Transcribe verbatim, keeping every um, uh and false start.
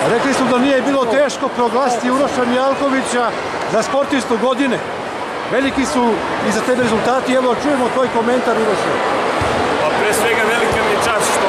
Rekli su da nije bilo teško proglasiti Uroša Mijalkovića za sportistu godine. Veliki su iza tebe rezultati, evo čujemo tvoj komentar, Uroša. Pa pre svega velika mi je čast što